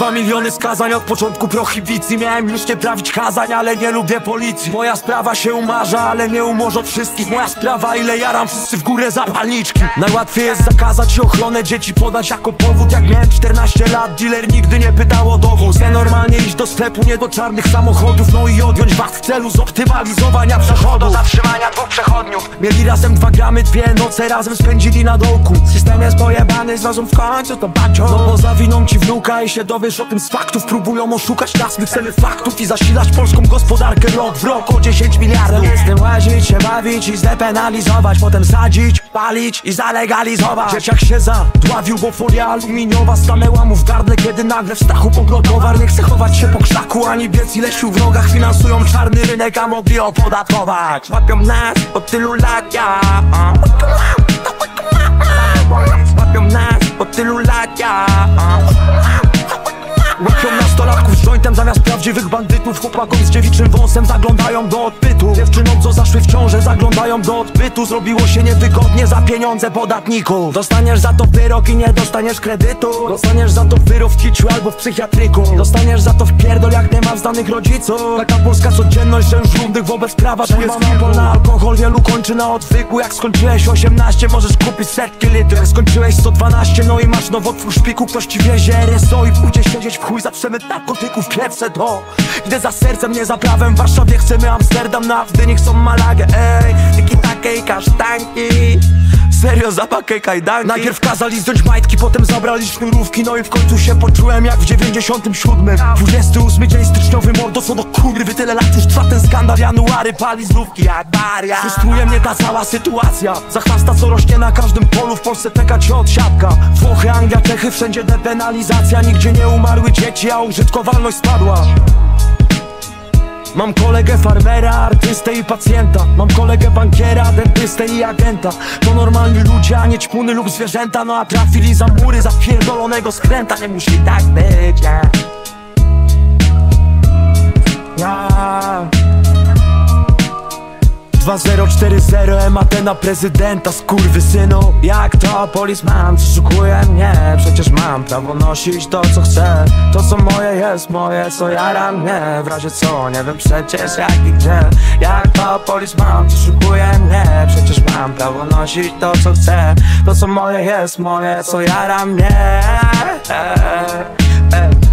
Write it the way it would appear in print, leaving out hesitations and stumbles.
2 miliony skazań od początku prohibicji. Miałem już nie prawić kazań, ale nie lubię policji. Moja sprawa się umarza, ale nie umorzą wszystkich. Moja sprawa, ile jaram, wszyscy w górę zapalniczki. Najłatwiej jest zakazać i ochronę dzieci podać jako powód. Jak miałem 14 lat, dealer nigdy nie pytał o dowód. Chcę normalnie iść do sklepu, nie do czarnych samochodów. No i odjąć was w celu zoptymalizowania przechodu. Do zatrzymania 2 przechodniów. Mieli razem 2 gramy, 2 noce razem spędzili na dołku. System jest pojebany, zrozum w końcu to bacio. No bo zawiną ci wnuka i się dowiesz o tym z faktów. Próbują oszukać nas, my chcemy faktów i zasilać polską gospodarkę rok w rok o 10 miliardów. Z tym łazić, się bawić i zdepenalizować, potem sadzić, palić i zalegalizować. Dzieciak się zadławił, bo folia aluminiowa stanęła mu w gardle, kiedy nagle w stachu pogrot towar. Nie chce chować się po krzaku, ani biec i lesiu w nogach. Finansują czarny rynek, a mogli opodatkować. Łapią nas od tylu lat, ja. Łapią nas od tylu lat, ja. Łapią nastolatków z jointem zamiast prawdziwych bandytów. Chłopakom z dziewiczym wąsem zaglądają do odbytu. Dziewczynom co zaszły w ciążę zaglądają do odbytu. Zrobiło się niewygodnie za pieniądze podatników. Dostaniesz za to wyrok i nie dostaniesz kredytu. Dostaniesz za to wyrok w kiciu albo w psychiatryku. Dostaniesz za to wpierdol jak nie ma znanych rodziców. Taka polska codzienność, że już żółtych wobec prawa. Tu jest monopol na alkohol, wielu kończy na odwyku. Jak skończyłeś 18 możesz kupić setki litrów. Jak skończyłeś 112 no i masz nowotwór szpiku. Ktoś ci wiezie RSO i pójdzie siedzieć w chuj za przemyt narkotyków. Pierwsze to idę za sercem, nie za prawem. W Warszawie chcemy Amsterdam, na Gdyni chcą Malagę. Ej, tiki takie i kasztanki. Serio, zapakaj kajdanki. Najpierw kazali zdjąć majtki, potem zabrali sznurówki. No i w końcu się poczułem jak w 97. 28 dzień styczniowy, mordo, co do kurwy. Tyle lat już trwa ten skandal, january pali znówki jak baria. Frustruje mnie ta cała sytuacja. Zachwasta co rośnie na każdym polu. W Polsce peka cię odsiadka. Włochy, Anglia, Czechy, wszędzie depenalizacja. Nigdzie nie umarły dzieci, a użytkowalność spadła. Mam kolegę farmera, artystę i pacjenta. Mam kolegę bankiera, dentystę i agenta. To normalni ludzie, a nie ćpuny lub zwierzęta. No a trafili za mury, za pierdolonego skręta. Nie musi tak być, ja. 2040 MAT na prezydenta, skurwysynu. Jak to policeman przeszukuje mnie? Przecież mam prawo nosić to co chcę. To co moje jest moje, co jara mnie. W razie co, nie wiem przecież jak i gdzie. Jak to policeman przeszukuje mnie? Przecież mam prawo nosić to co chcę. To co moje jest moje, co jara mnie.